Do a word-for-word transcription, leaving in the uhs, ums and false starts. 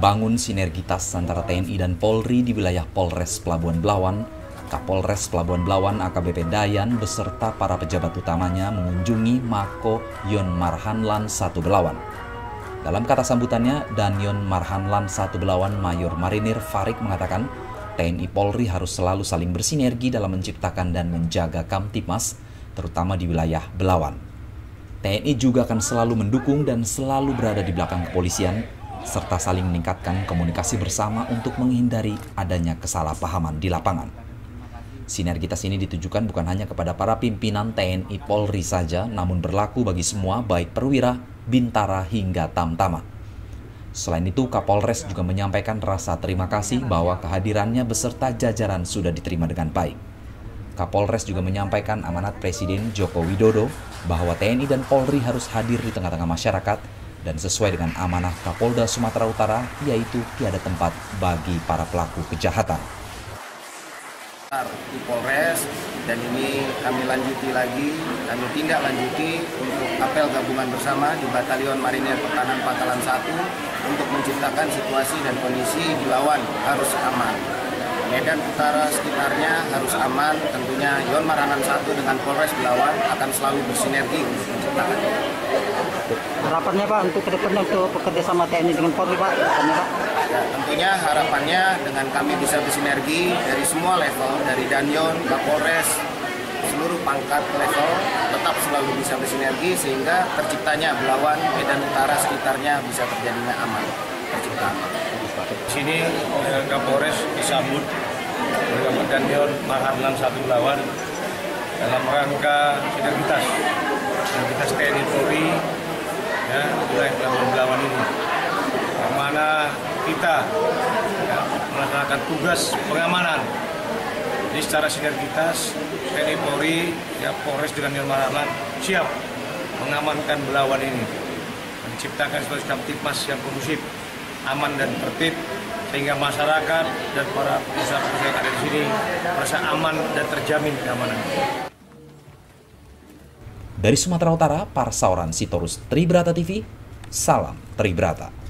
membangun sinergitas antara T N I dan Polri di wilayah Polres Pelabuhan Belawan, Kapolres Pelabuhan Belawan A K B P Dayan beserta para pejabat utamanya mengunjungi Mako Yon Marhanlan satu Belawan. Dalam kata sambutannya, Danyon Marhanlan satu Belawan Mayor Marinir Farik mengatakan, T N I Polri harus selalu saling bersinergi dalam menciptakan dan menjaga Kamtipmas, terutama di wilayah Belawan. T N I juga akan selalu mendukung dan selalu berada di belakang kepolisian, serta saling meningkatkan komunikasi bersama untuk menghindari adanya kesalahpahaman di lapangan. Sinergitas ini ditujukan bukan hanya kepada para pimpinan T N I Polri saja, namun berlaku bagi semua baik perwira, bintara hingga tamtama. Selain itu, Kapolres juga menyampaikan rasa terima kasih bahwa kehadirannya beserta jajaran sudah diterima dengan baik. Kapolres juga menyampaikan amanat Presiden Joko Widodo bahwa T N I dan Polri harus hadir di tengah-tengah masyarakat dan sesuai dengan amanah Kapolda Sumatera Utara, yaitu tiada tempat bagi para pelaku kejahatan. Di Polres, dan ini kami lanjuti lagi, kami tindak lanjuti untuk apel gabungan bersama di Batalion Marinir Pertahanan Pangkalan satu untuk menciptakan situasi dan kondisi di Belawan harus aman. Medan Utara sekitarnya harus aman, tentunya Yon Marhanlan satu dengan Polres Belawan akan selalu bersinergi untuk menciptakan. Harapannya Pak untuk kedepannya untuk bekerjasama T N I dengan Polri Pak? Harapannya, Pak? Ya, tentunya harapannya dengan kami bisa bersinergi dari semua level, dari Danyon, Kapolres, seluruh pangkat level tetap selalu bisa bersinergi sehingga terciptanya Belawan, Medan Utara sekitarnya bisa terjadinya aman, tercipta. Di sini eh, Kapolres disambut oleh Danyon Marhanlan satu Belawan dalam rangka sinergitas sinergitas T N I Polri ya, wilayah Pelabuhan Belawan ini, yang mana kita ya, melaksanakan tugas pengamanan. Jadi secara sinergitas T N I Polri, ya, Polres dengan Yon Marhanlan siap mengamankan Belawan ini, menciptakan situasi Kamtipmas yang kondusif, aman dan tertib, sehingga masyarakat dan para pengusaha-pengusaha yang ada di sini merasa aman dan terjamin keamanan. Dari Sumatera Utara, Parsauran Sitorus Tribrata T V, salam Tribrata.